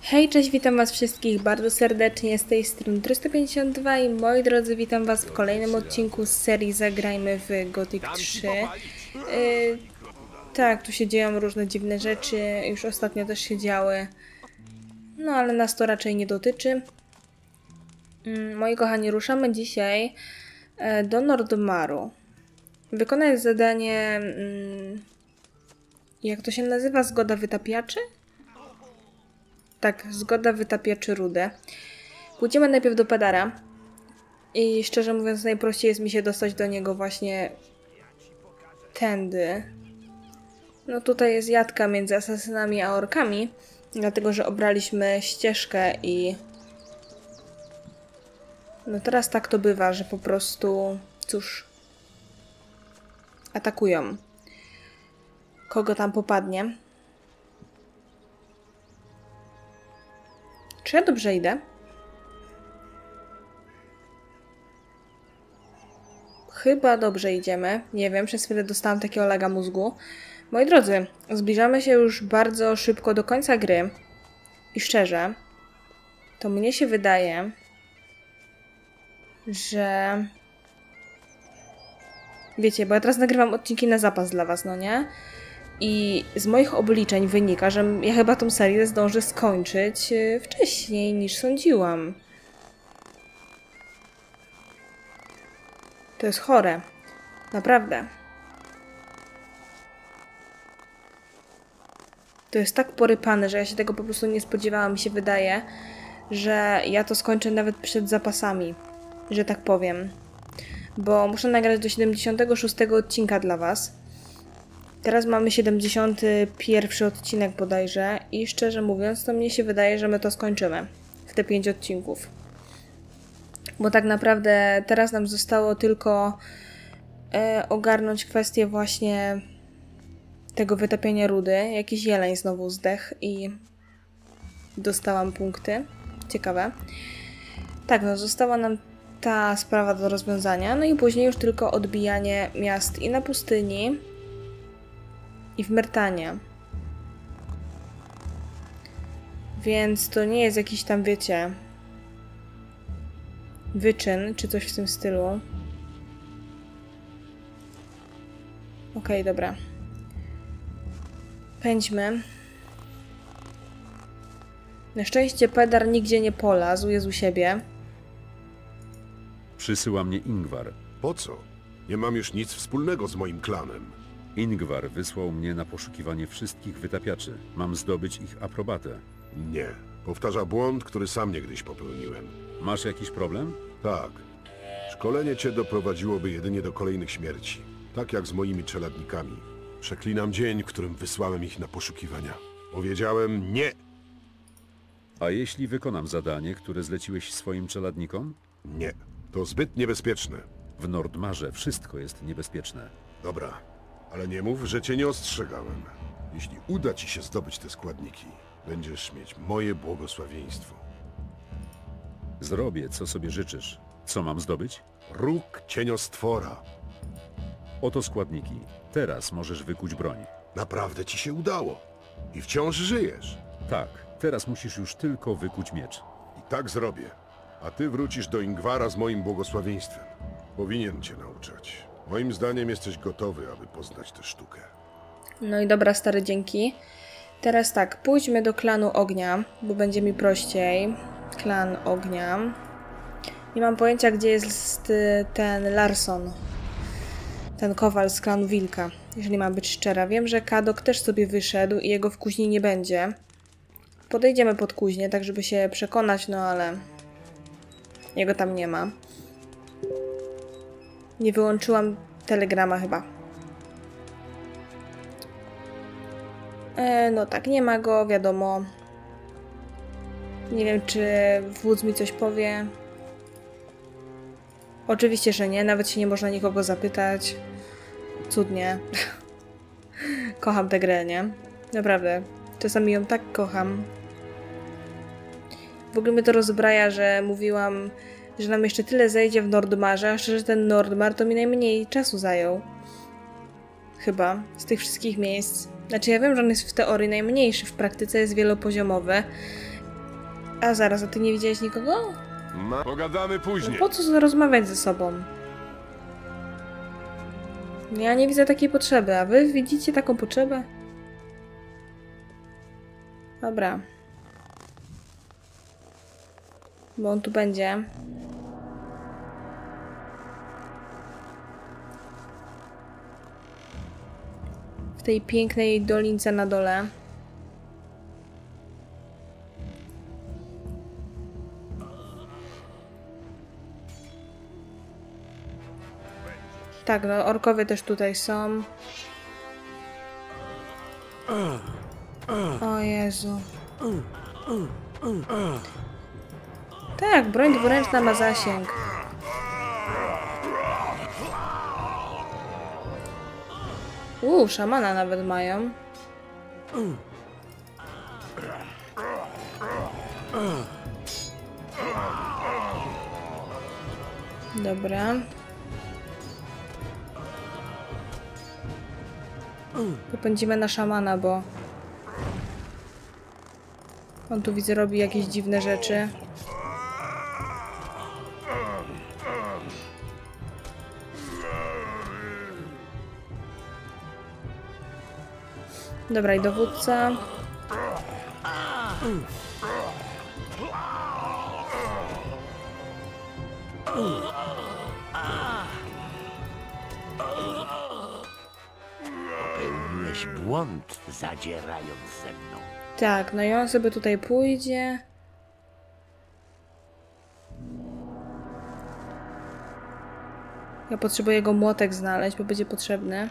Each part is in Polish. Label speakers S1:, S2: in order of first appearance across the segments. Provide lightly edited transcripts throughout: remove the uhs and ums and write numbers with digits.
S1: Hej, cześć, witam was wszystkich bardzo serdecznie z tej strony 352 i moi drodzy, witam was w kolejnym odcinku z serii Zagrajmy w Gothic 3. Tak, tu się dzieją różne dziwne rzeczy, już ostatnio też się działy, no ale nas to raczej nie dotyczy. Moi kochani, ruszamy dzisiaj do Nordmaru. Wykonać zadanie, jak to się nazywa? Zgoda wytapiaczy? Tak, zgoda wytapiaczy rudę. Pójdziemy najpierw do Pedara. I szczerze mówiąc, najprościej jest mi się dostać do niego właśnie tędy. No tutaj jest jadka między asasynami a orkami, dlatego że obraliśmy ścieżkę i... No teraz tak to bywa, że po prostu, cóż, atakują. Kogo tam popadnie. Czy ja dobrze idę? Chyba dobrze idziemy. Nie wiem, przez chwilę dostałam takiego laga mózgu. Moi drodzy, zbliżamy się już bardzo szybko do końca gry. I szczerze, to mnie się wydaje, że... Wiecie, bo ja teraz nagrywam odcinki na zapas dla was, no nie? I z moich obliczeń wynika, że ja chyba tą serię zdążę skończyć wcześniej niż sądziłam. To jest chore. Naprawdę. To jest tak porypane, że ja się tego po prostu nie spodziewałam. Mi się wydaje, że ja to skończę nawet przed zapasami, że tak powiem. Bo muszę nagrać do 76 odcinka dla was. Teraz mamy 71 odcinek bodajże i szczerze mówiąc, to mnie się wydaje, że my to skończymy w te 5 odcinków. Bo tak naprawdę teraz nam zostało tylko ogarnąć kwestię właśnie tego wytapiania rudy. Jakiś jeleń znowu zdechł i dostałam punkty. Ciekawe. Tak, no została nam ta sprawa do rozwiązania. No i później już tylko odbijanie miast i na pustyni, i w Myrtanie. Więc to nie jest jakiś tam, wiecie, wyczyn, czy coś w tym stylu. Okej, dobra. Pędźmy. Na szczęście Pedar nigdzie nie polazł, jest u siebie.
S2: Przysyła mnie Ingvar.
S3: Po co? Nie mam już nic wspólnego z moim klanem.
S2: Ingvar wysłał mnie na poszukiwanie wszystkich wytapiaczy. Mam zdobyć ich aprobatę.
S3: Nie. Powtarza błąd, który sam niegdyś popełniłem.
S2: Masz jakiś problem?
S3: Tak. Szkolenie cię doprowadziłoby jedynie do kolejnych śmierci. Tak jak z moimi czeladnikami. Przeklinam dzień, w którym wysłałem ich na poszukiwania. Powiedziałem nie!
S2: A jeśli wykonam zadanie, które zleciłeś swoim czeladnikom?
S3: Nie. To zbyt niebezpieczne.
S2: W Nordmarze wszystko jest niebezpieczne.
S3: Dobra. Ale nie mów, że cię nie ostrzegałem. Jeśli uda ci się zdobyć te składniki, będziesz mieć moje błogosławieństwo.
S2: Zrobię, co sobie życzysz. Co mam zdobyć?
S3: Róg cieniostwora.
S2: Oto składniki. Teraz możesz wykuć broń.
S3: Naprawdę ci się udało. I wciąż żyjesz.
S2: Tak, teraz musisz już tylko wykuć miecz.
S3: I tak zrobię. A ty wrócisz do Ingvara z moim błogosławieństwem. Powinien cię nauczać. Moim zdaniem jesteś gotowy, aby poznać tę sztukę.
S1: No i dobra, stary, dzięki. Teraz tak, pójdźmy do klanu ognia, bo będzie mi prościej. Klan ognia. Nie mam pojęcia, gdzie jest ten Larson. Ten kowal z klanu wilka, jeżeli mam być szczera. Wiem, że Kadok też sobie wyszedł i jego w kuźni nie będzie. Podejdziemy pod kuźnię, tak żeby się przekonać, no ale... Jego tam nie ma. Nie wyłączyłam telegrama chyba. No tak, nie ma go, wiadomo. Nie wiem, czy wódz mi coś powie. Oczywiście, że nie. Nawet się nie można nikogo zapytać. Cudnie. Kocham tę grę, nie? Naprawdę. Czasami ją tak kocham. W ogóle mnie to rozbraja, że mówiłam, że nam jeszcze tyle zejdzie w Nordmarze, a szczerze ten Nordmar to mi najmniej czasu zajął. Chyba. Z tych wszystkich miejsc. Znaczy ja wiem, że on jest w teorii najmniejszy, w praktyce jest wielopoziomowy. A zaraz, a ty nie widziałeś nikogo?
S3: Pogadamy później.
S1: Po co rozmawiać ze sobą? Ja nie widzę takiej potrzeby, a wy widzicie taką potrzebę? Dobra. Bo on tu będzie. W tej pięknej dolince na dole. Tak, no orkowie też tutaj są. O Jezu. Tak, broń dwuręczna ma zasięg. Szamana nawet mają. Dobra. Popędzimy na szamana, bo on tu widzę robi jakieś dziwne rzeczy. Dobra, i dowódca.
S4: Popełniłeś błąd, zadzierając ze mną.
S1: Tak, no i on sobie tutaj pójdzie. Ja potrzebuję jego młotek znaleźć, bo będzie potrzebny.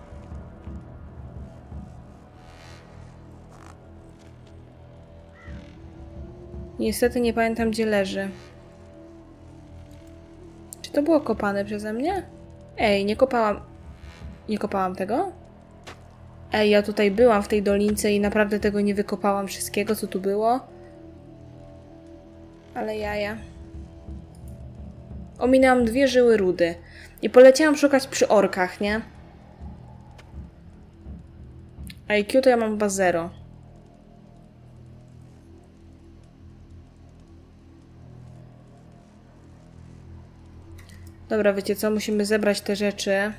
S1: Niestety nie pamiętam, gdzie leży. Czy to było kopane przeze mnie? Ej, nie kopałam... Nie kopałam tego? Ej, ja tutaj byłam w tej dolince i naprawdę tego nie wykopałam wszystkiego, co tu było. Ale jaja. Ominęłam 2 żyły rudy. I poleciałam szukać przy orkach, nie? IQ to ja mam chyba 0. Dobra, wiecie co? Musimy zebrać te rzeczy.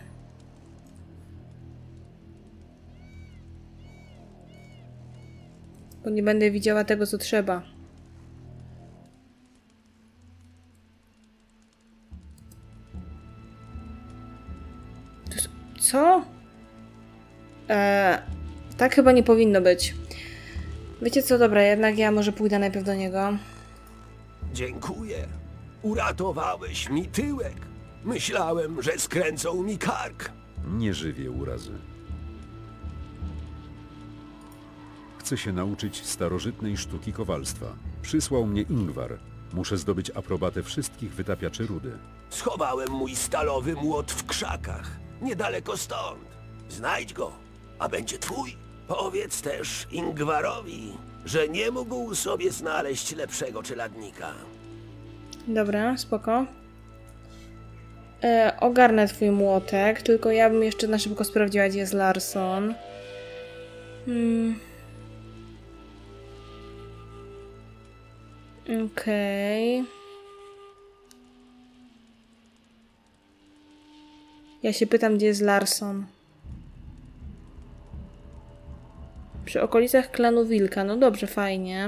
S1: Bo nie będę widziała tego, co trzeba. Co? Tak chyba nie powinno być. Wiecie co? Dobra, jednak ja może pójdę najpierw do niego.
S5: Dziękuję. Uratowałeś mi tyłek. Myślałem, że skręcą mi kark.
S2: Nie żywię urazy. Chcę się nauczyć starożytnej sztuki kowalstwa. Przysłał mnie Ingvar. Muszę zdobyć aprobatę wszystkich wytapiaczy rudy.
S5: Schowałem mój stalowy młot w krzakach, niedaleko stąd. Znajdź go, a będzie twój. Powiedz też Ingvarowi, że nie mógł sobie znaleźć lepszego czeladnika.
S1: Dobra, spoko. Ogarnę twój młotek, tylko ja bym jeszcze na szybko sprawdziła, gdzie jest Larson. Okej. Ja się pytam, gdzie jest Larson. Przy okolicach klanu Wilka. No dobrze, fajnie.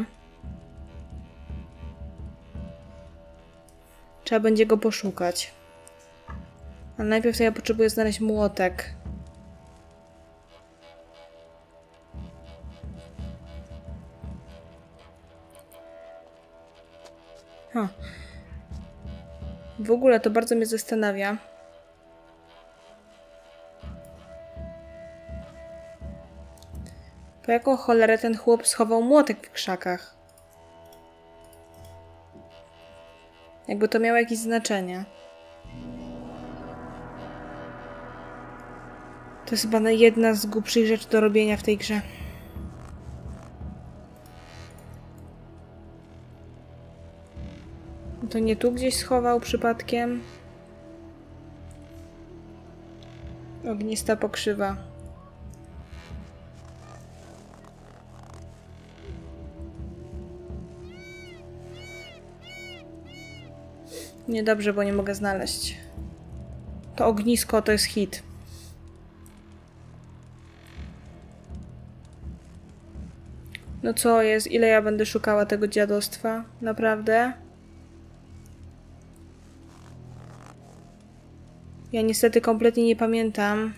S1: Trzeba będzie go poszukać. Ale najpierw to ja potrzebuję znaleźć młotek. W ogóle to bardzo mnie zastanawia. Po jaką cholerę ten chłop schował młotek w krzakach? Jakby to miało jakieś znaczenie. To jest chyba jedna z głupszych rzeczy do robienia w tej grze. To nie tu gdzieś schował przypadkiem? Ognista pokrzywa. Niedobrze, bo nie mogę znaleźć. To ognisko to jest hit. No co jest? Ile ja będę szukała tego dziadostwa? Naprawdę? Ja niestety kompletnie nie pamiętam,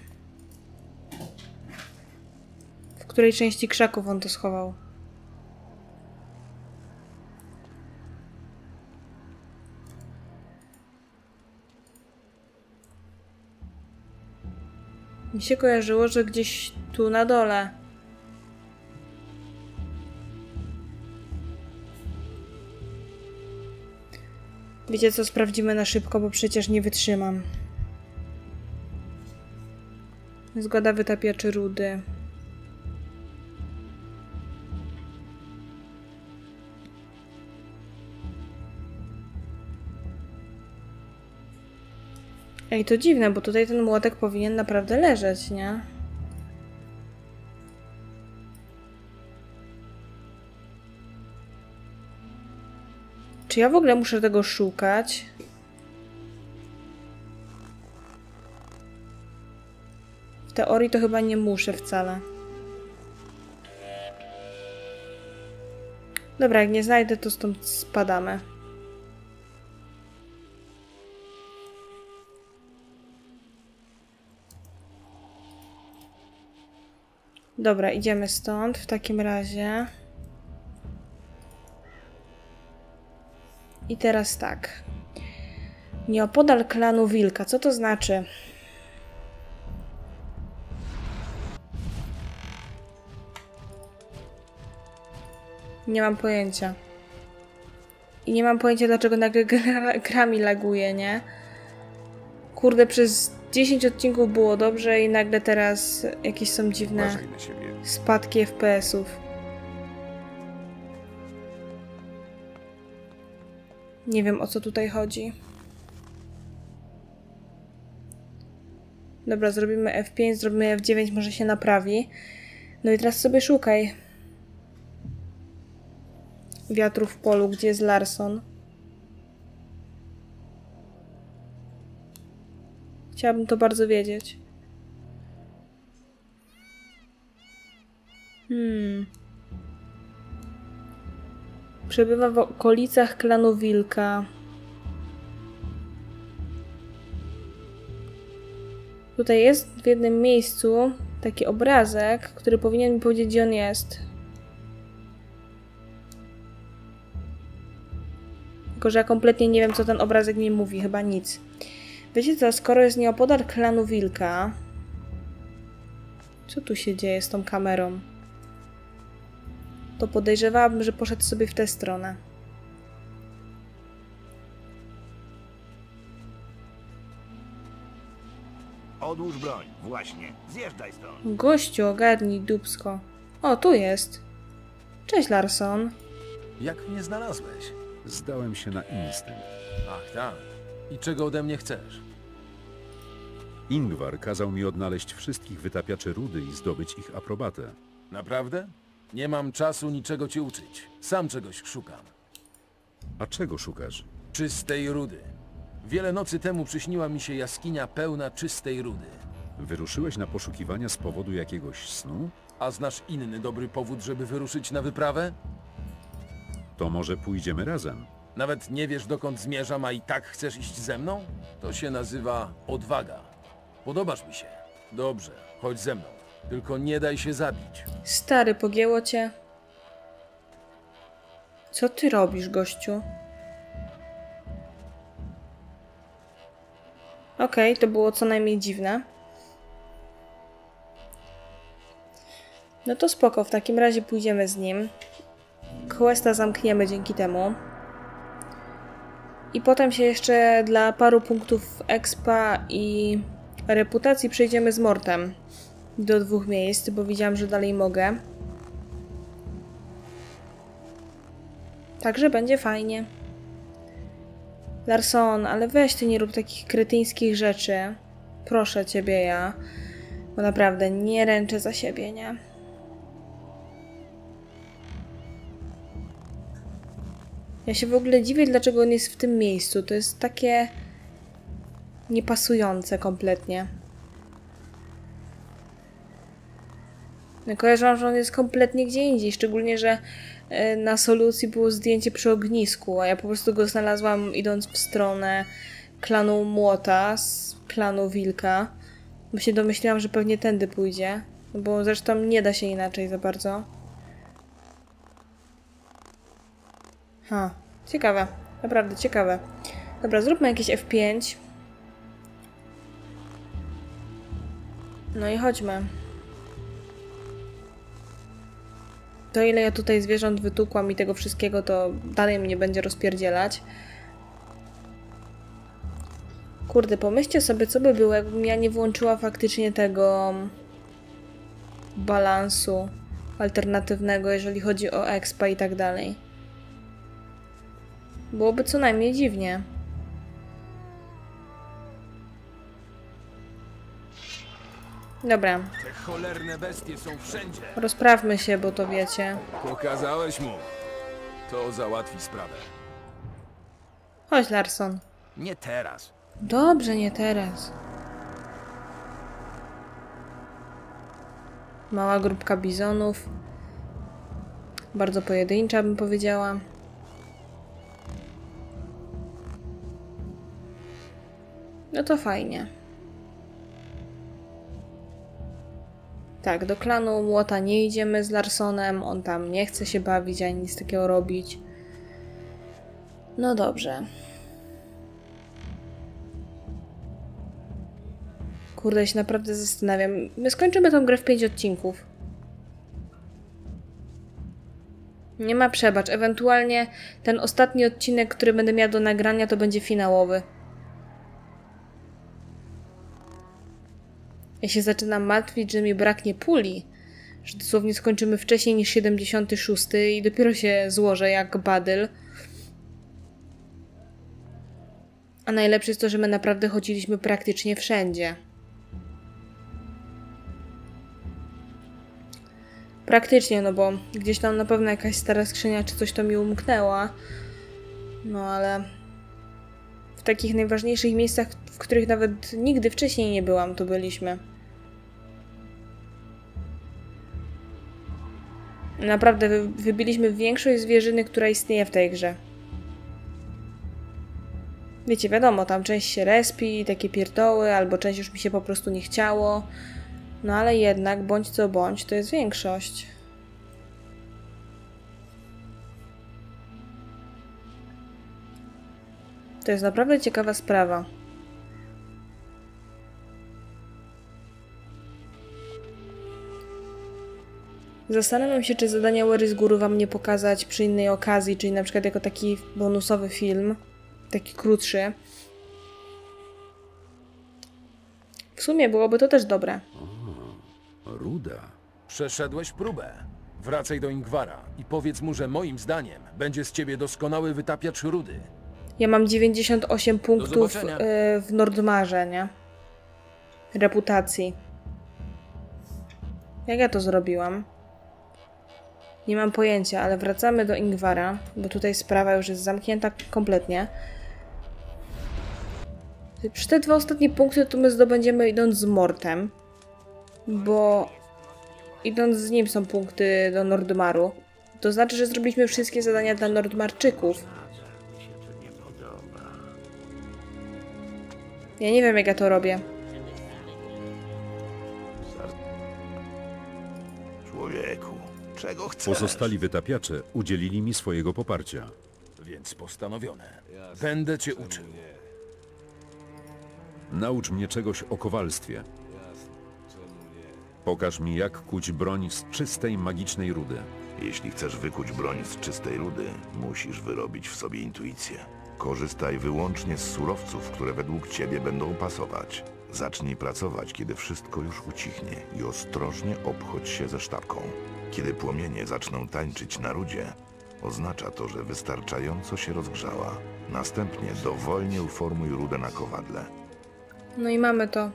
S1: w której części krzaków on to schował. Mi się kojarzyło, że gdzieś tu na dole. Wiecie co? Sprawdzimy na szybko, bo przecież nie wytrzymam. Zgoda wytapiaczy rudy. Ej, to dziwne, bo tutaj ten młotek powinien naprawdę leżeć, nie? Czy ja w ogóle muszę tego szukać? W teorii to chyba nie muszę wcale. Dobra, jak nie znajdę, to stąd spadamy. Dobra, idziemy stąd w takim razie. I teraz tak. Nieopodal klanu Wilka. Co to znaczy? Nie mam pojęcia. I nie mam pojęcia, dlaczego nagle gra mi laguje, nie? Kurde, przez 10 odcinków było dobrze i nagle teraz jakieś są dziwne spadki FPS-ów. Nie wiem, o co tutaj chodzi. Dobra, zrobimy F5, zrobimy F9, może się naprawi. No i teraz sobie szukaj. Wiatru w polu, gdzie jest Larson. Chciałabym to bardzo wiedzieć. Przebywa w okolicach klanu Wilka. Tutaj jest w jednym miejscu taki obrazek, który powinien mi powiedzieć, gdzie on jest. Tylko że ja kompletnie nie wiem, co ten obrazek mi mówi. Chyba nic. Wiecie co, skoro jest nieopodal klanu Wilka... Co tu się dzieje z tą kamerą? To podejrzewałabym, że poszedł sobie w tę stronę.
S4: Odłóż broń, właśnie. Zjeżdżaj stąd.
S1: Gościu, ogarnij dupsko. O, tu jest. Cześć, Larson.
S6: Jak mnie znalazłeś?
S2: Zdałem się na instynkt.
S6: Ach tak. I czego ode mnie chcesz?
S2: Ingvar kazał mi odnaleźć wszystkich wytapiaczy rudy i zdobyć ich aprobatę.
S6: Naprawdę? Nie mam czasu niczego cię uczyć. Sam czegoś szukam.
S2: A czego szukasz?
S6: Czystej rudy. Wiele nocy temu przyśniła mi się jaskinia pełna czystej rudy.
S2: Wyruszyłeś na poszukiwania z powodu jakiegoś snu?
S6: A znasz inny dobry powód, żeby wyruszyć na wyprawę?
S2: To może pójdziemy razem?
S6: Nawet nie wiesz, dokąd zmierzam, a i tak chcesz iść ze mną? To się nazywa odwaga. Podobasz mi się. Dobrze, chodź ze mną. Tylko nie daj się zabić.
S1: Stary, pogięło cię. Co ty robisz, gościu? Okej, to było co najmniej dziwne. No to spoko, w takim razie pójdziemy z nim. Questa zamkniemy dzięki temu. I potem się jeszcze dla paru punktów expa i reputacji przejdziemy z Mortem do 2 miejsc, bo widziałam, że dalej mogę. Także będzie fajnie. Larson, ale weź ty nie rób takich kretyńskich rzeczy. Proszę ciebie ja. Bo naprawdę nie ręczę za siebie, nie? Ja się w ogóle dziwię, dlaczego on jest w tym miejscu. To jest takie niepasujące kompletnie. Ja kojarzę, że on jest kompletnie gdzie indziej, szczególnie, że na solucji było zdjęcie przy ognisku, a ja po prostu go znalazłam idąc w stronę klanu Młota z klanu Wilka, bo się domyśliłam, że pewnie tędy pójdzie, bo zresztą nie da się inaczej za bardzo. Ciekawe, naprawdę ciekawe. Dobra, zróbmy jakieś F5. No i chodźmy. To ile ja tutaj zwierząt wytukłam i tego wszystkiego, to dalej mnie będzie rozpierdzielać. Kurde, pomyślcie sobie, co by było, jakbym ja nie włączyła faktycznie tego balansu alternatywnego, jeżeli chodzi o expa i tak dalej. Byłoby co najmniej dziwnie. Dobra.
S6: Te cholerne bestie są wszędzie.
S1: Rozprawmy się, bo to wiecie.
S6: Pokazałeś mu. To załatwi sprawę.
S1: Chodź, Larson.
S6: Nie teraz.
S1: Dobrze, nie teraz. Mała grupka bizonów. Bardzo pojedyncza, bym powiedziała. No to fajnie. Tak, do klanu Młota nie idziemy z Larsonem. On tam nie chce się bawić, ani nic takiego robić. No dobrze. Kurde, się naprawdę zastanawiam. My skończymy tą grę w 5 odcinków. Nie ma przebacz. Ewentualnie ten ostatni odcinek, który będę miała do nagrania, to będzie finałowy. Ja się zaczynam martwić, że mi braknie puli. Że dosłownie skończymy wcześniej niż 76 i dopiero się złożę jak badyl. A najlepsze jest to, że my naprawdę chodziliśmy praktycznie wszędzie. Praktycznie, no bo gdzieś tam na pewno jakaś stara skrzynia czy coś to mi umknęła. No ale w takich najważniejszych miejscach, w których nawet nigdy wcześniej nie byłam, to byliśmy. Naprawdę wybiliśmy większość zwierzyny, która istnieje w tej grze. Wiecie, wiadomo, tam część się respi, takie pierdoły, albo część już mi się po prostu nie chciało. No ale jednak, bądź co bądź, to jest większość. To jest naprawdę ciekawa sprawa. Zastanawiam się, czy zadania Łery z góry wam nie pokazać przy innej okazji, czyli na przykład jako taki bonusowy film, taki krótszy. W sumie byłoby to też dobre.
S2: Ruda.
S6: Przeszedłeś próbę. Wracaj do Ingwara i powiedz mu, że moim zdaniem będzie z ciebie doskonały wytapiacz rudy.
S1: Ja mam 98 punktów
S6: zobaczenia.
S1: w Nordmarze, nie? Reputacji. Jak ja to zrobiłam? Nie mam pojęcia, ale wracamy do Ingwara, bo tutaj sprawa już jest zamknięta kompletnie. Przy te 2 ostatnie punkty to my zdobędziemy idąc z Mortem, bo idąc z nim są punkty do Nordmaru. To znaczy, że zrobiliśmy wszystkie zadania dla Nordmarczyków. Ja nie wiem, jak ja to robię.
S4: Człowieku, czego chcesz?
S2: Pozostali wytapiacze udzielili mi swojego poparcia.
S6: Więc postanowione. Będę cię uczył.
S2: Naucz mnie czegoś o kowalstwie. Pokaż mi, jak kuć broń z czystej, magicznej rudy.
S4: Jeśli chcesz wykuć broń z czystej rudy, musisz wyrobić w sobie intuicję. Korzystaj wyłącznie z surowców, które według ciebie będą pasować. Zacznij pracować, kiedy wszystko już ucichnie i ostrożnie obchodź się ze sztabką. Kiedy płomienie zaczną tańczyć na rudzie, oznacza to, że wystarczająco się rozgrzała. Następnie dowolnie uformuj rudę na kowadle.
S1: No i mamy to.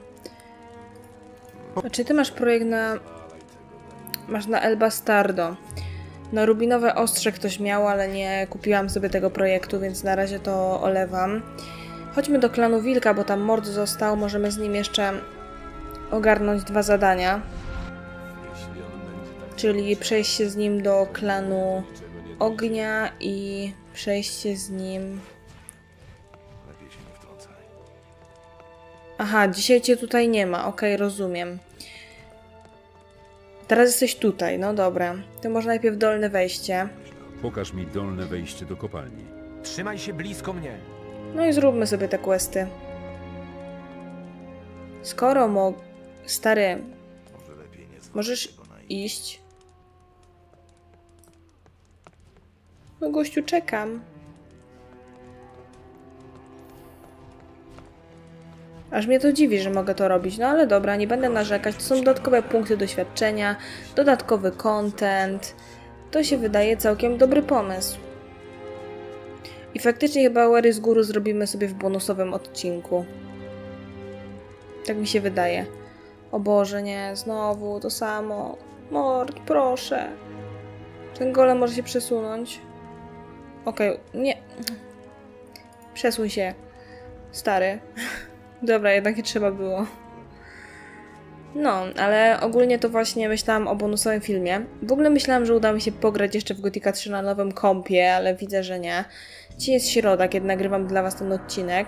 S1: A czy ty masz projekt na... Masz na El Bastardo. No, rubinowe ostrze ktoś miał, ale nie kupiłam sobie tego projektu, więc na razie to olewam. Chodźmy do klanu Wilka, bo tam mord został. Możemy z nim jeszcze ogarnąć 2 zadania. Czyli przejście z nim do klanu Ognia i przejście z nim...
S4: Lepiej się nie wtrącaj.
S1: Aha, dzisiaj cię tutaj nie ma. Okej, rozumiem. Teraz jesteś tutaj, no dobra. To może najpierw dolne wejście.
S2: Pokaż mi dolne wejście do kopalni.
S7: Trzymaj się blisko mnie.
S1: No i zróbmy sobie te questy. Skoro Stary,
S4: Może lepiej nie zwracaj
S1: możesz
S4: tego na innych.
S1: iść? No gościu, czekam. Aż mnie to dziwi, że mogę to robić. No ale dobra, nie będę narzekać. To są dodatkowe punkty doświadczenia, dodatkowy content. To się wydaje całkiem dobry pomysł. I faktycznie chyba Łery z góry zrobimy sobie w bonusowym odcinku. Tak mi się wydaje. O Boże, nie, znowu to samo. Mord, proszę. Ten golem może się przesunąć. Okej, nie. Przesuń się, stary. Dobra, jednak nie trzeba było. No, ale ogólnie to właśnie myślałam o bonusowym filmie. W ogóle myślałam, że uda mi się pograć jeszcze w Gothica 3 na nowym kompie, ale widzę, że nie. Dzisiaj jest środa, kiedy nagrywam dla was ten odcinek.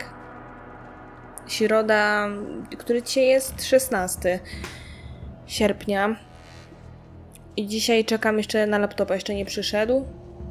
S1: Środa, który dzisiaj jest 16 sierpnia. I dzisiaj czekam jeszcze na laptopa, jeszcze nie przyszedł.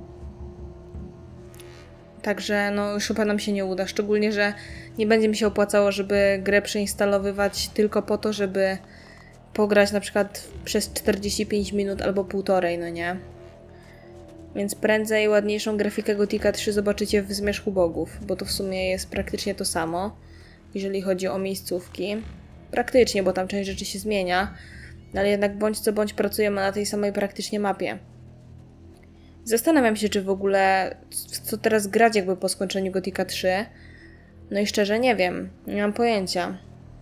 S1: Także no już chyba nam się nie uda, szczególnie, że nie będzie mi się opłacało, żeby grę przeinstalowywać tylko po to, żeby pograć na przykład przez 45 minut albo półtorej, no nie? Więc prędzej ładniejszą grafikę Gothica 3 zobaczycie w Zmierzchu Bogów, bo to w sumie jest praktycznie to samo, jeżeli chodzi o miejscówki. Praktycznie, bo tam część rzeczy się zmienia, ale jednak bądź co bądź pracujemy na tej samej praktycznie mapie. Zastanawiam się, czy w ogóle w co teraz grać jakby po skończeniu Gothica 3. No i szczerze nie wiem, nie mam pojęcia.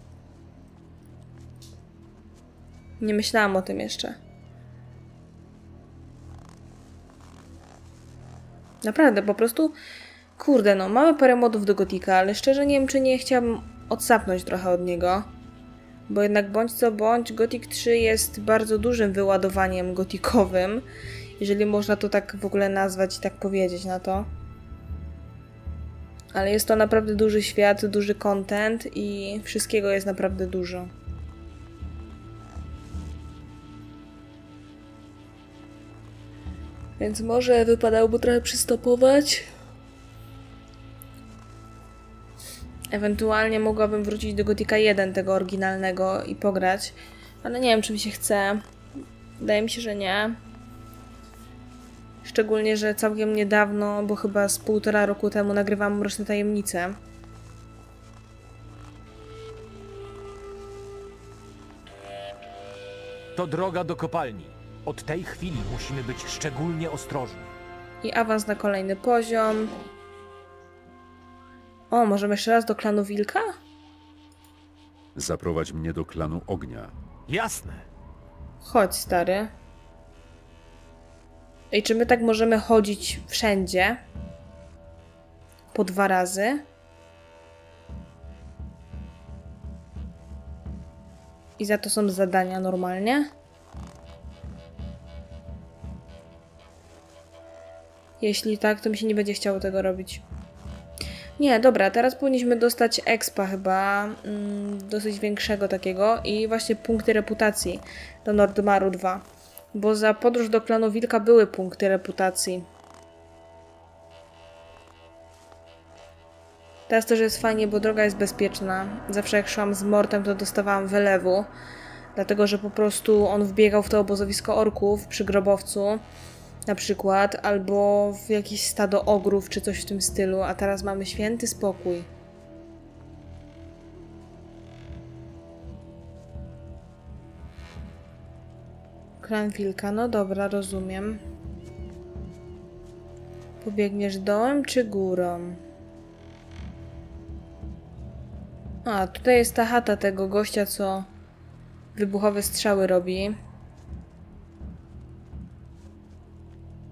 S1: Nie myślałam o tym jeszcze. Naprawdę, po prostu, kurde no, mamy parę modów do Gothica, ale szczerze nie wiem, czy nie chciałabym odsapnąć trochę od niego. Bo jednak bądź co bądź, Gothic 3 jest bardzo dużym wyładowaniem gotikowym, jeżeli można to tak w ogóle nazwać i tak powiedzieć na to. Ale jest to naprawdę duży świat, duży content i wszystkiego jest naprawdę dużo. Więc może wypadałoby trochę przystopować. Ewentualnie mogłabym wrócić do Gothica 1, tego oryginalnego, i pograć. Ale nie wiem, czy mi się chce. Wydaje mi się, że nie. Szczególnie, że całkiem niedawno, bo chyba z 1,5 roku temu nagrywałam Mroczne Tajemnice.
S7: To droga do kopalni. Od tej chwili musimy być szczególnie ostrożni.
S1: I awans na kolejny poziom. O, możemy jeszcze raz do klanu Wilka?
S2: Zaprowadź mnie do klanu Ognia.
S7: Jasne.
S1: Chodź, stary. Ej, czy my tak możemy chodzić wszędzie? Po 2 razy? I za to są zadania normalnie? Jeśli tak, to mi się nie będzie chciało tego robić. Nie, dobra, teraz powinniśmy dostać expa chyba, dosyć większego takiego i właśnie punkty reputacji do Nordmaru 2. Bo za podróż do klanu Wilka były punkty reputacji. Teraz też jest fajnie, bo droga jest bezpieczna. Zawsze jak szłam z Mortem, to dostawałam wylewu. Dlatego, że po prostu on wbiegał w to obozowisko orków przy grobowcu. Na przykład, albo w jakieś stado ogrów, czy coś w tym stylu, a teraz mamy święty spokój. Klan Wilka, no dobra, rozumiem. Pobiegniesz dołem czy górą? A, tutaj jest ta chata tego gościa, co wybuchowe strzały robi.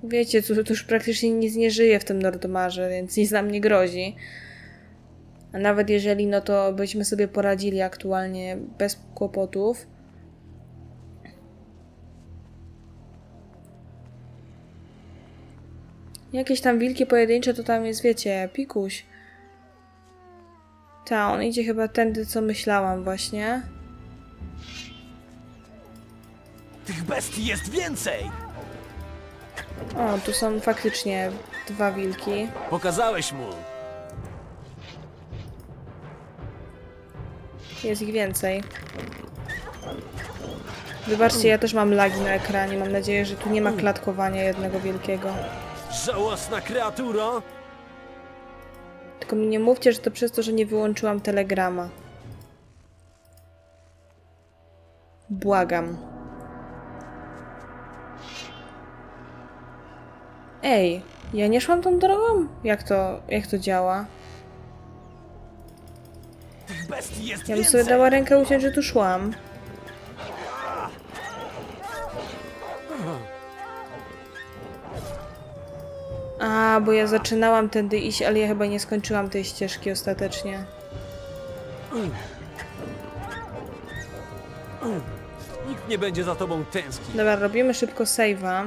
S1: Wiecie, tu już praktycznie nic nie żyje w tym Nordmarze, więc nic nam nie grozi. A nawet jeżeli, no to byśmy sobie poradzili aktualnie bez kłopotów. Jakieś tam wilki pojedyncze to tam jest, wiecie, pikuś. Ta, on idzie chyba tędy, co myślałam właśnie.
S5: Tych bestii jest więcej!
S1: O, tu są faktycznie 2 wilki.
S5: Pokazałeś mu.
S1: Jest ich więcej. Wybaczcie, ja też mam lagi na ekranie. Mam nadzieję, że tu nie ma klatkowania jednego wielkiego.
S5: Żałosna kreaturo!
S1: Tylko mi nie mówcie, że to przez to, że nie wyłączyłam telegrama. Błagam. Ej, ja nie szłam tą drogą? Jak to działa?
S5: Tych bestii jest
S1: Ja bym
S5: więcej!
S1: sobie dała rękę uciąć, że tu szłam. A, bo ja zaczynałam tędy iść, ale ja chyba nie skończyłam tej ścieżki ostatecznie.
S5: Nikt nie będzie za tobą tęsknił.
S1: Dobra, robimy szybko save'a.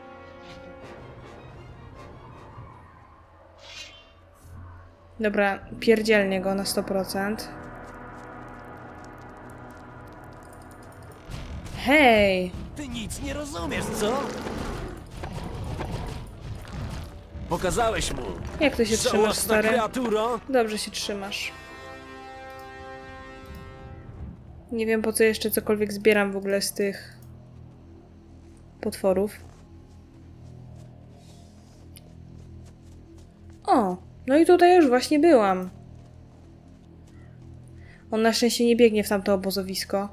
S1: Dobra, pierdzielnie go na 100%. Hej!
S5: Ty nic nie rozumiesz, co? Pokazałeś mu.
S1: Jak ty się trzymasz,
S5: Żałosna
S1: stary?
S5: kreaturo!
S1: Dobrze się trzymasz. Nie wiem, po co jeszcze cokolwiek zbieram w ogóle z tych potworów. O, no i tutaj już właśnie byłam. On na szczęście nie biegnie w tamto obozowisko.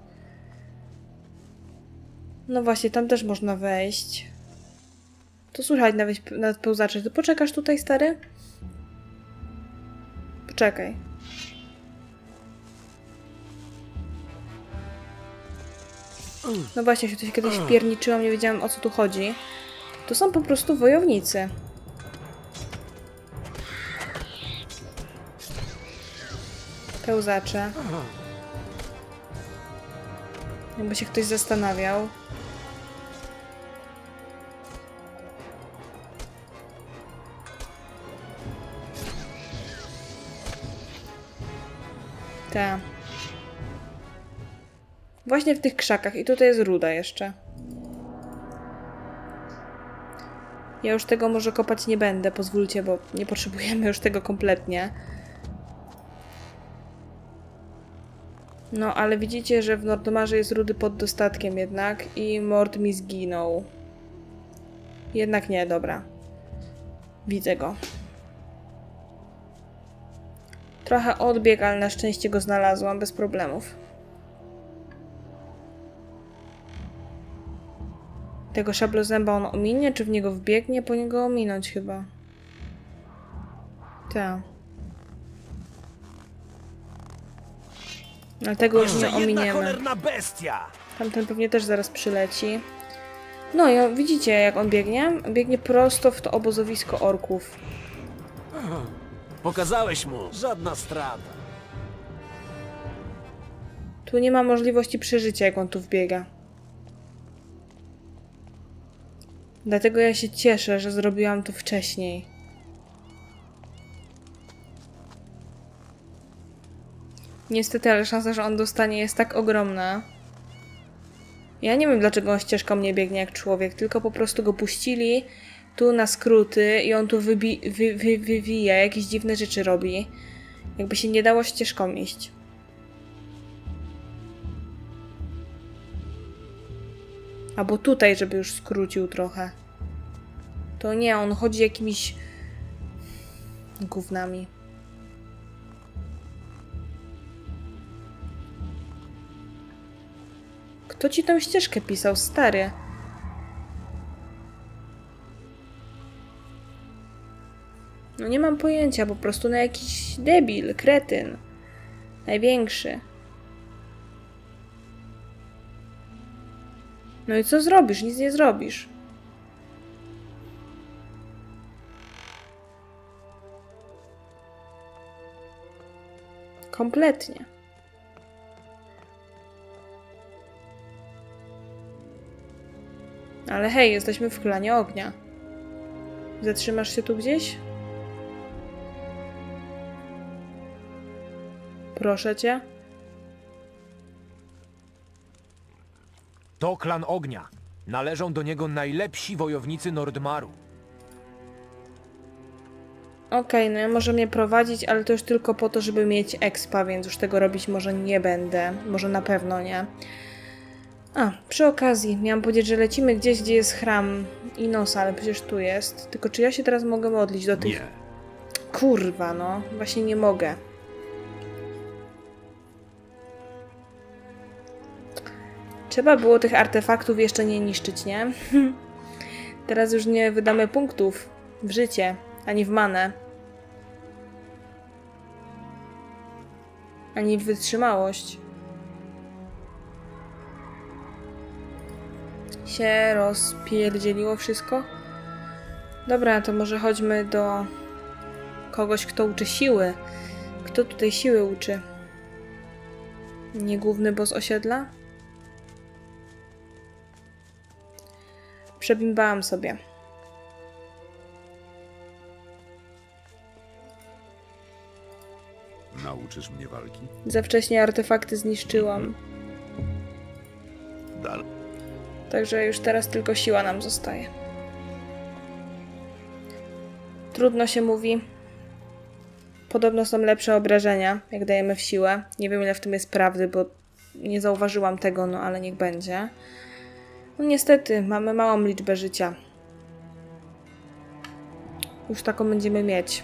S1: No właśnie, tam też można wejść. To słychać nawet pełzacze. Ty poczekasz tutaj, stary? Poczekaj. No właśnie, się tu się kiedyś wpierniczyłam, nie wiedziałam, o co tu chodzi. To są po prostu wojownicy. Pełzacze. Jakby się ktoś zastanawiał. Tak. Właśnie w tych krzakach. I tutaj jest ruda jeszcze. Ja już tego może kopać nie będę, pozwólcie, bo nie potrzebujemy już tego kompletnie. No, ale widzicie, że w Nordmarze jest rudy pod dostatkiem jednak i Mord mi zginął. Jednak nie, dobra. Widzę go. Trochę odbieg, ale na szczęście go znalazłam bez problemów. Tego szablozęba on ominie, czy w niego wbiegnie? Po niego ominąć chyba. Tak. Ale tego już nie
S5: Jeszcze jedna
S1: ominiemy.
S5: cholerna bestia!
S1: Tamten pewnie też zaraz przyleci. No i widzicie, jak on biegnie? Biegnie prosto w to obozowisko orków.
S5: Pokazałeś mu. Żadna strata.
S1: Tu nie ma możliwości przeżycia, jak on tu wbiega. Dlatego ja się cieszę, że zrobiłam to wcześniej. Niestety, ale szansa, że on dostanie, jest tak ogromna. Ja nie wiem, dlaczego on ścieżką nie biegnie jak człowiek, tylko po prostu go puścili tu na skróty i on tu wywija, jakieś dziwne rzeczy robi. Jakby się nie dało ścieżką iść. Albo tutaj, żeby już skrócił trochę. To nie, on chodzi jakimiś gównami. Kto ci tą ścieżkę pisał, stary? No nie mam pojęcia, po prostu na jakiś debil, kretyn. Największy. No i co zrobisz? Nic nie zrobisz. Kompletnie. Ale hej, jesteśmy w klanie ognia. Zatrzymasz się tu gdzieś? Proszę cię.
S7: To klan ognia. Należą do niego najlepsi wojownicy Nordmaru.
S1: Okej, no ja może mnie prowadzić, ale to już tylko po to, żeby mieć expa, więc już tego robić może nie będę. Może na pewno nie. A, przy okazji, miałam powiedzieć, że lecimy gdzieś, gdzie jest chram Inosa, ale przecież tu jest. Tylko czy ja się teraz mogę modlić do tych...
S2: Nie.
S1: Kurwa, no. Właśnie nie mogę. Trzeba było tych artefaktów jeszcze nie niszczyć, nie? Teraz już nie wydamy punktów w życie, ani w manę. Ani w wytrzymałość. Się rozpierdzieliło wszystko? Dobra, to może chodźmy do kogoś, kto uczy siły. Kto tutaj siły uczy? Nie główny boss osiedla? Przebimbałam sobie.
S2: Nauczysz mnie walki?
S1: Za wcześnie artefakty zniszczyłam.
S4: Dal.
S1: Także już teraz tylko siła nam zostaje. Trudno się mówi. Podobno są lepsze obrażenia, jak dajemy w siłę. Nie wiem, ile w tym jest prawdy, bo nie zauważyłam tego, no ale niech będzie. No niestety, mamy małą liczbę życia. Już taką będziemy mieć.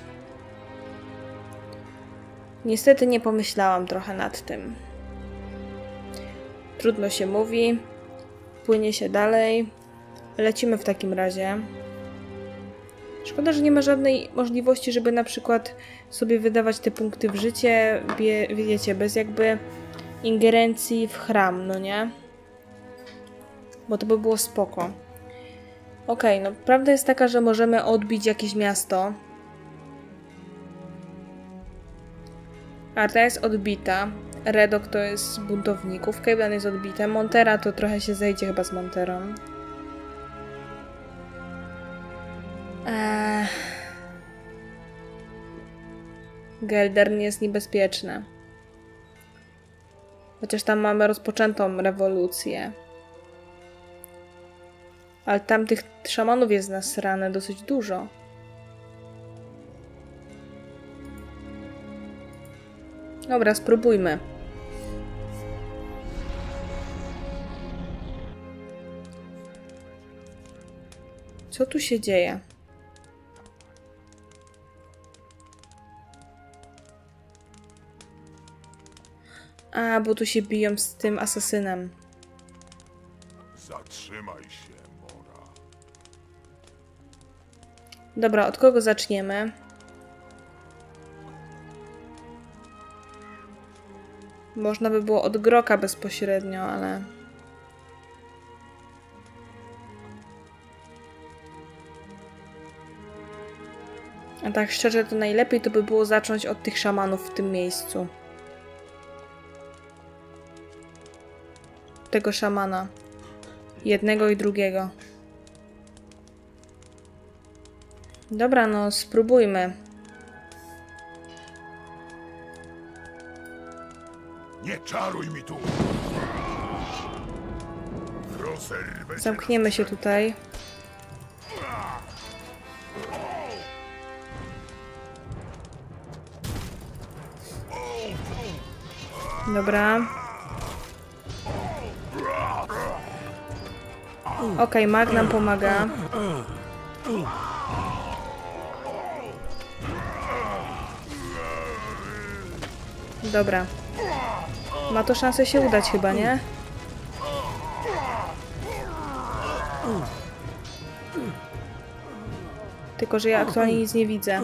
S1: Niestety nie pomyślałam trochę nad tym. Trudno się mówi. Płynie się dalej. Lecimy w takim razie. Szkoda, że nie ma żadnej możliwości, żeby na przykład sobie wydawać te punkty w życie, wiecie, bez jakby ingerencji w chram, no nie? Bo to by było spoko. Okej, no prawda jest taka, że możemy odbić jakieś miasto. Arta jest odbita. Redok to jest z buntowników. Kejban jest odbite. Montera to trochę się zejdzie chyba z Monterą. Geldern jest niebezpieczny. Chociaż tam mamy rozpoczętą rewolucję. Ale tam tych szamanów jest nasrane dosyć dużo. Dobra, spróbujmy. Co tu się dzieje? A, bo tu się biją z tym asasynem.
S3: Zatrzymaj się, Mora.
S1: Dobra, od kogo zaczniemy? Można by było od Groka bezpośrednio, ale... A tak szczerze, to najlepiej to by było zacząć od tych szamanów w tym miejscu. Tego szamana. Jednego i drugiego. Dobra, no spróbujmy.
S3: Nie czaruj mi tu! Rozerwę cię.
S1: Zamkniemy się tutaj. Dobra. Okej, mag nam pomaga. Dobra. Ma to szansę się udać chyba, nie? Tylko, że ja aktualnie nic nie widzę.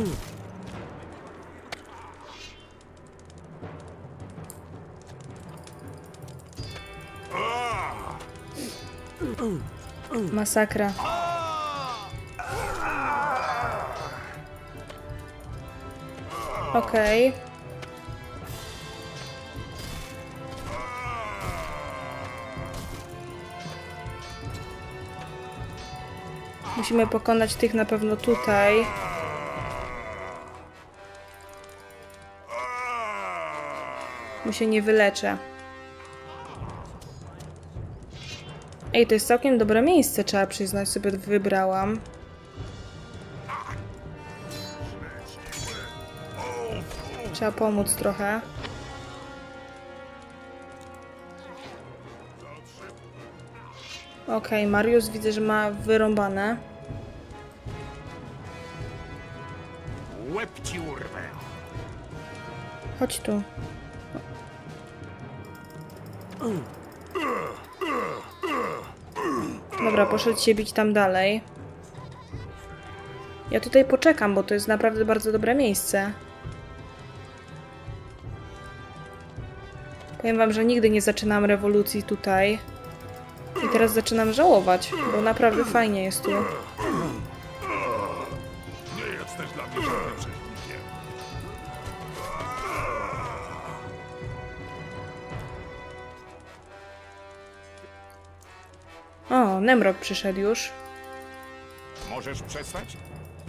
S1: Masakra. Okej. Musimy pokonać tych na pewno tutaj. Mu się nie wyleczę. Ej, to jest całkiem dobre miejsce, trzeba przyznać, sobie wybrałam. Trzeba pomóc trochę. Okej, Mariusz widzę, że ma wyrąbane.
S7: Łeb ci urwę.
S1: Chodź tu. Dobra, poszedł się bić tam dalej. Ja tutaj poczekam, bo to jest naprawdę bardzo dobre miejsce. Powiem wam, że nigdy nie zaczynam rewolucji tutaj. I teraz zaczynam żałować, bo naprawdę fajnie jest tu.
S3: Nie jesteś dla mnie żadnym przeciwnikiem.
S1: O, Nemrok przyszedł już.
S7: Możesz przestać?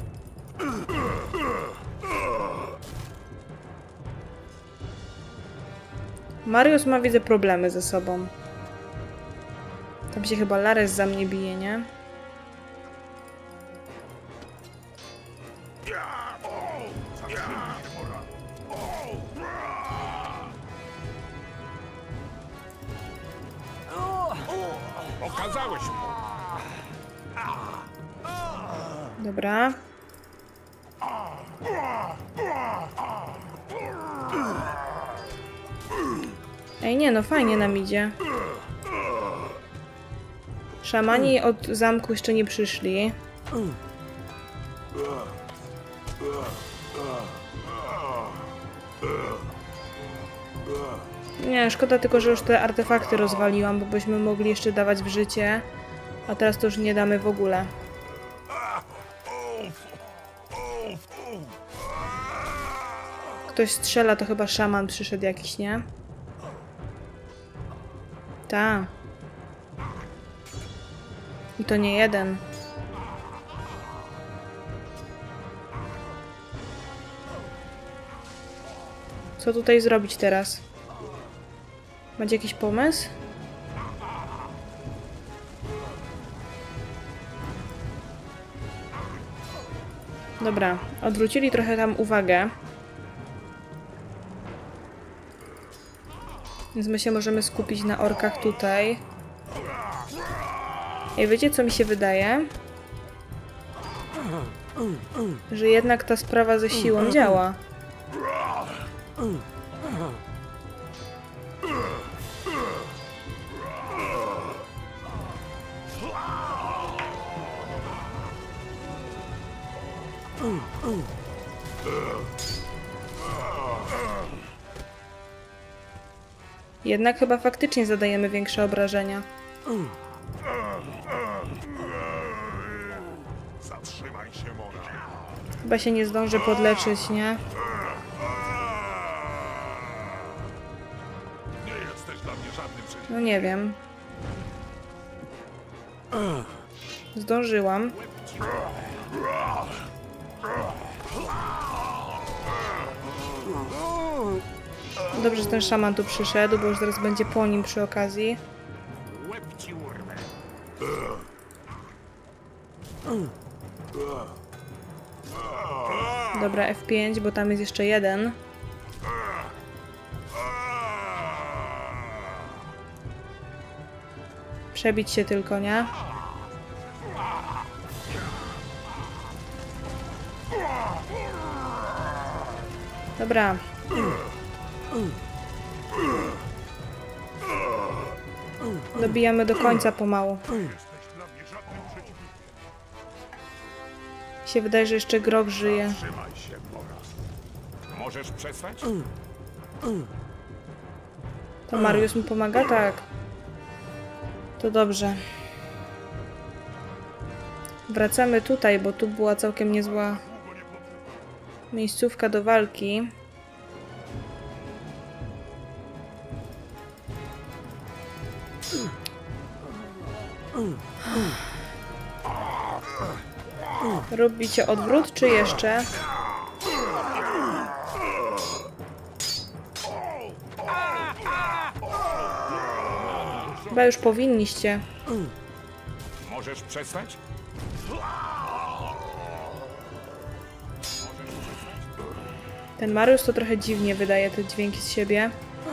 S1: Mariusz ma, widzę, problemy ze sobą. Tam się chyba Lares za mnie bije, nie?
S7: Okazałeś mu.
S1: Dobra. Ej, nie no, fajnie nam idzie. Szamani od zamku jeszcze nie przyszli. Nie, szkoda tylko, że już te artefakty rozwaliłam, bo byśmy mogli jeszcze dawać w życie. A teraz to już nie damy w ogóle. Ktoś strzela, to chyba szaman przyszedł jakiś, nie? Ta. I to nie jeden. Co tutaj zrobić teraz? Macie jakiś pomysł? Dobra, odwrócili trochę tam uwagę. Więc my się możemy skupić na orkach tutaj. I wiecie, co mi się wydaje? Że jednak ta sprawa ze siłą działa. Jednak chyba faktycznie zadajemy większe obrażenia.
S3: Zatrzymaj się, Mora.
S1: Chyba się nie zdążę podleczyć, nie?
S3: Nie jesteś dla mnie żadnym przeciwnikiem.
S1: No nie wiem. Zdążyłam. Dobrze, że ten szaman tu przyszedł, bo już zaraz będzie po nim przy okazji.
S7: Łeb ci urwę.
S1: Dobra, F5, bo tam jest jeszcze jeden. Przebić się tylko, nie? Dobra. Dobijamy do końca pomału. Się wydaje, że jeszcze Grog żyje.
S3: Trzymaj się, Mora.
S7: Możesz przestać?
S1: To Mariusz mi pomaga? Tak. To dobrze. Wracamy tutaj, bo tu była całkiem niezła miejscówka do walki. Rób bicie odwrót, czy jeszcze? Chyba już powinniście.
S8: Możesz przestać?
S1: Ten Mariusz to trochę dziwnie wydaje te dźwięki z siebie.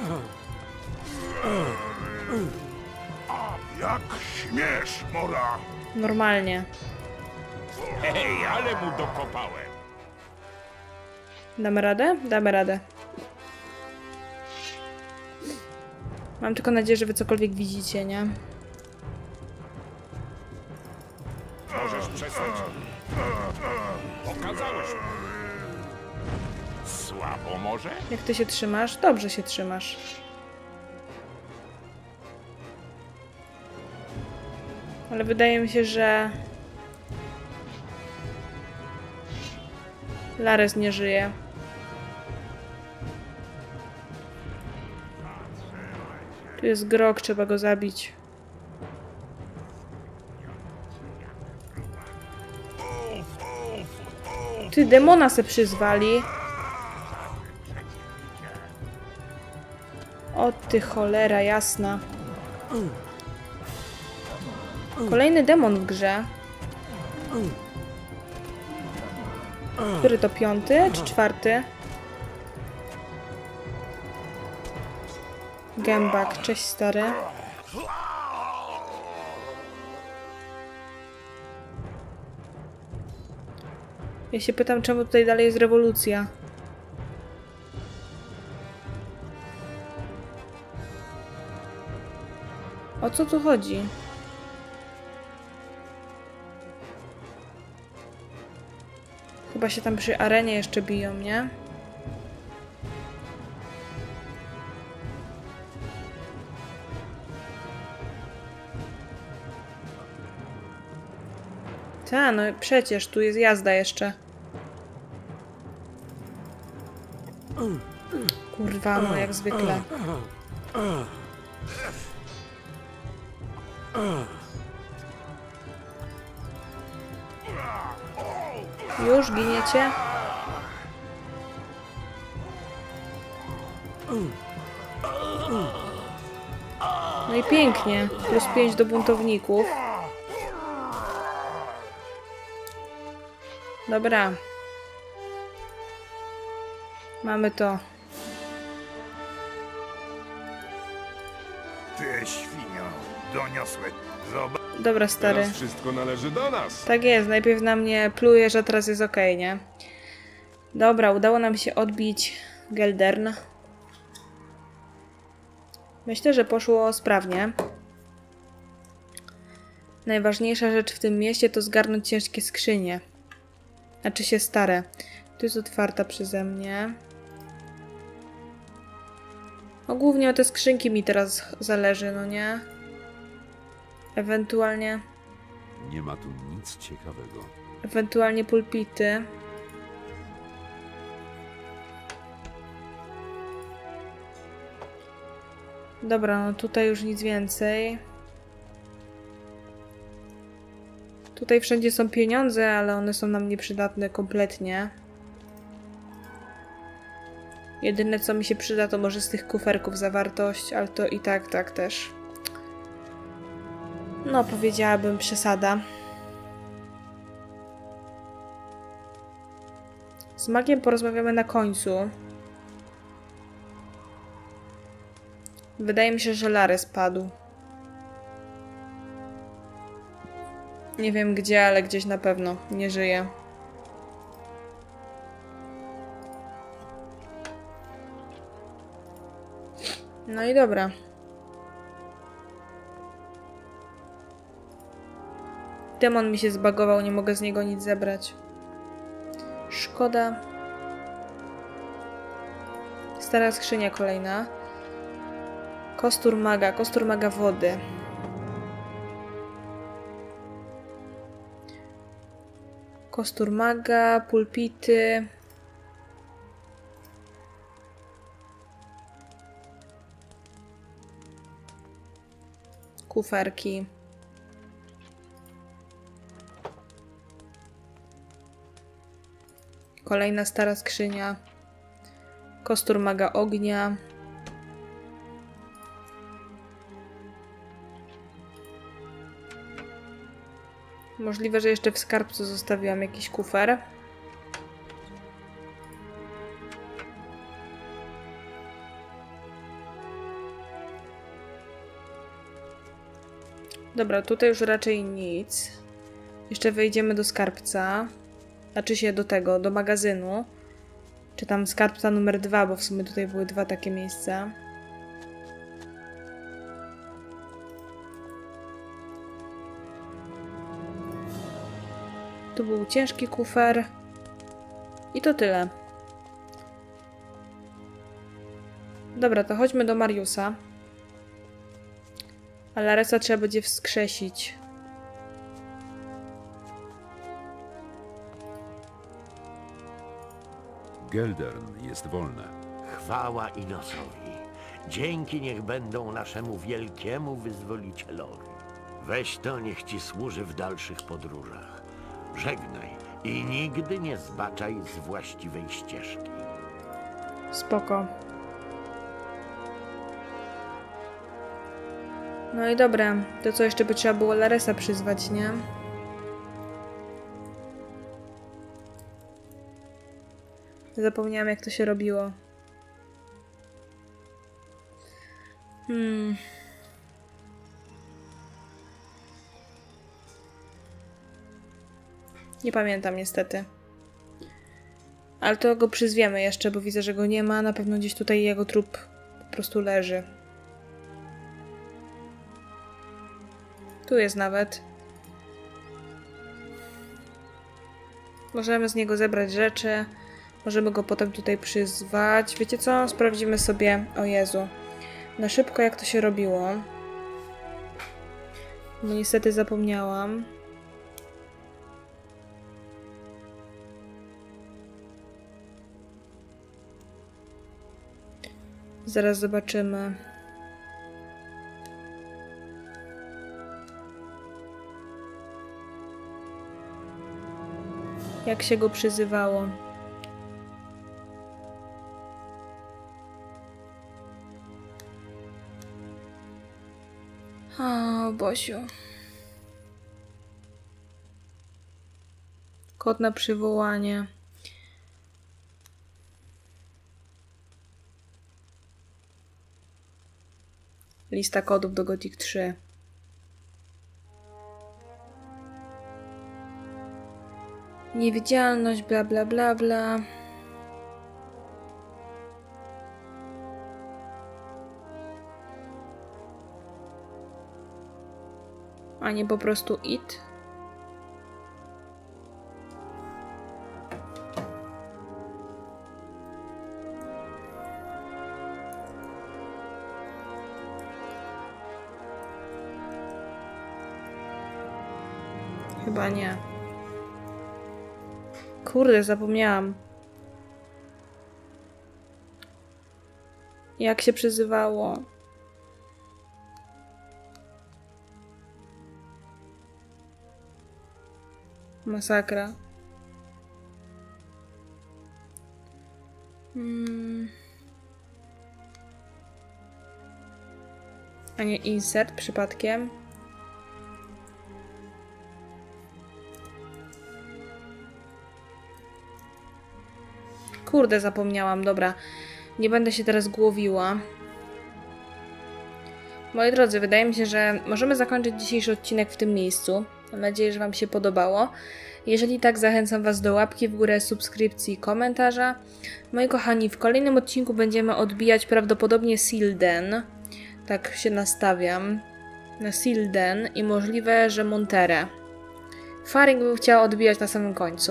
S8: Jak śmiesz, Mora!
S1: Normalnie.
S8: Hej, ale mu dokopałem.
S1: Damy radę? Damy radę. Mam tylko nadzieję, że wy cokolwiek widzicie, nie?
S8: Możesz przestać? Pokazałeś mi. Słabo może?
S1: Jak ty się trzymasz? Dobrze się trzymasz. Ale wydaje mi się, że... Lares nie żyje. Tu jest Grog, trzeba go zabić. Ty, demona se przyzwali. O ty cholera jasna. Kolejny demon w grze. Który to, 5. czy 4? Gębak, cześć stary. Ja się pytam, czemu tutaj dalej jest rewolucja. O co tu chodzi? Chyba się tam przy arenie jeszcze biją, nie? Ta, no przecież tu jest jazda jeszcze. Kurwa, no jak zwykle. Już giniecie? No i pięknie. Plus 5 do buntowników. Dobra. Mamy to.
S8: Ty świnio, doniosłeś. Zobacz.
S1: Dobra, stary.
S8: Teraz wszystko należy do nas.
S1: Tak jest, najpierw na mnie pluje, że teraz jest okej, nie? Dobra, udało nam się odbić Geldern. Myślę, że poszło sprawnie. Najważniejsza rzecz w tym mieście to zgarnąć ciężkie skrzynie. Znaczy się stare. Tu jest otwarta przeze mnie. No głównie o te skrzynki mi teraz zależy, no nie? Ewentualnie...
S2: Nie ma tu nic ciekawego.
S1: Ewentualnie pulpity. Dobra, no tutaj już nic więcej. Tutaj wszędzie są pieniądze, ale one są nam nieprzydatne kompletnie. Jedyne co mi się przyda to może z tych kuferków zawartość, ale to i tak też. No, powiedziałabym przesada. Z magiem porozmawiamy na końcu. Wydaje mi się, że Lares padł. Nie wiem gdzie, ale gdzieś na pewno nie żyje. No i dobra. Demon mi się zbagował, nie mogę z niego nic zebrać. Szkoda. Stara skrzynia kolejna. Kostur maga wody. Kostur maga, pulpity. Kuferki. Kolejna stara skrzynia. Kostur maga ognia. Możliwe, że jeszcze w skarbcu zostawiłam jakiś kufer. Dobra, tutaj już raczej nic. Jeszcze wejdziemy do skarbca. Znaczy się do tego, do magazynu. Czy tam skarbca numer 2, bo w sumie tutaj były 2 takie miejsca. Tu był ciężki kufer. I to tyle. Dobra, to chodźmy do Mariusa. A Laresa trzeba będzie wskrzesić.
S2: Geldern jest wolne.
S9: Chwała Inosowi. Dzięki niech będą naszemu wielkiemu wyzwolicielowi. Weź to, niech ci służy w dalszych podróżach. Żegnaj i nigdy nie zbaczaj z właściwej ścieżki.
S1: Spoko. No i dobra, to co jeszcze by trzeba było Laresa przyzwać, nie? Zapomniałam, jak to się robiło. Nie pamiętam niestety. Ale to go przyzwiemy jeszcze, bo widzę, że go nie ma. Na pewno gdzieś tutaj jego trup po prostu leży. Tu jest nawet. Możemy z niego zebrać rzeczy. Możemy go potem tutaj przyzwać. Wiecie co? Sprawdzimy sobie... O Jezu. Na szybko jak to się robiło. Bo niestety zapomniałam. Zaraz zobaczymy. Jak się go przyzywało. O, Bosiu. Kod na przywołanie. Lista kodów do Gothic 3. Niewidzialność, bla bla bla bla. A nie po prostu it? Chyba nie. Kurde, zapomniałam. Jak się przyzywało? Masakra. A nie insert przypadkiem? Kurde, zapomniałam. Dobra. Nie będę się teraz głowiła. Moi drodzy, wydaje mi się, że możemy zakończyć dzisiejszy odcinek w tym miejscu. Mam nadzieję, że Wam się podobało. Jeżeli tak, zachęcam Was do łapki w górę, subskrypcji i komentarza. Moi kochani, w kolejnym odcinku będziemy odbijać prawdopodobnie Silden. Tak się nastawiam. Na Silden i możliwe, że Monterę. Faring bym chciała odbijać na samym końcu.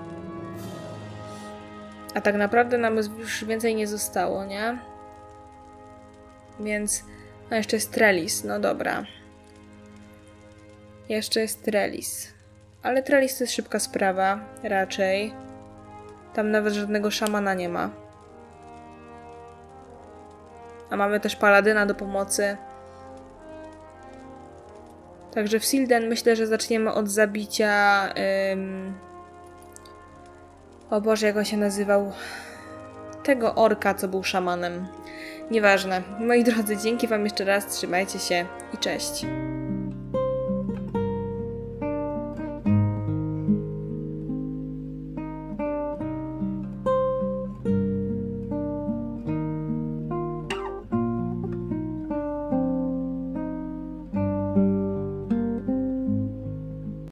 S1: A tak naprawdę nam już więcej nie zostało, nie? Więc... No jeszcze jest Trellis, no dobra. Jeszcze jest Trellis. Ale Trellis to jest szybka sprawa, raczej. Tam nawet żadnego szamana nie ma. A mamy też Paladyna do pomocy. Także w O Boże, jak on się nazywał? Tego orka, co był szamanem. Nieważne. Moi drodzy, dzięki wam jeszcze raz, trzymajcie się i cześć.